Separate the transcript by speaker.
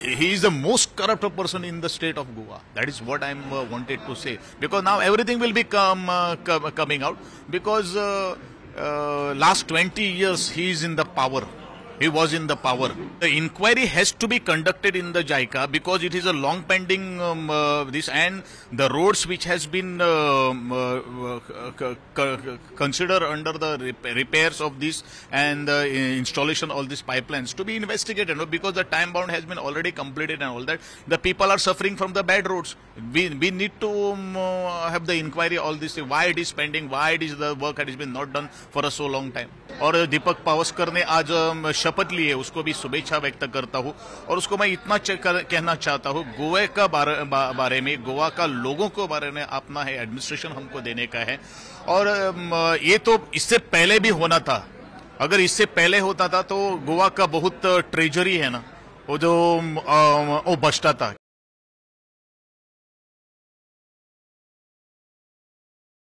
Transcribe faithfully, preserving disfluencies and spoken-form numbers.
Speaker 1: he is the most corrupt person in the state of Goa. That is what I am uh, wanted to say. Because now everything will be come, uh, com coming out. Because uh, uh, last twenty years he is in the power. He was in the power. The inquiry has to be conducted in the J I C A because it is a long pending um, uh, this, and the roads which has been um, uh, considered under the repairs of this and the installation of all these pipelines to be investigated, no? Because the time bound has been already completed and all that. The people are suffering from the bad roads. We we need to um, uh, have the inquiry all this, why it is pending, why it is the work has been not done for a so long time. और दीपक पावस्कर ने आज शपथ ली है, उसको भी शुभेच्छा व्यक्त करता हूँ। और उसको मैं इतना कहना चाहता हूँ, गोवा का बारे, बा, बारे में, गोवा का लोगों को बारे में अपना है एडमिनिस्ट्रेशन हमको देने का है। और ये तो इससे पहले भी होना था। अगर इससे पहले होता था तो गोवा का बहुत ट्रेजरी है ना, वो जो वो बचता था।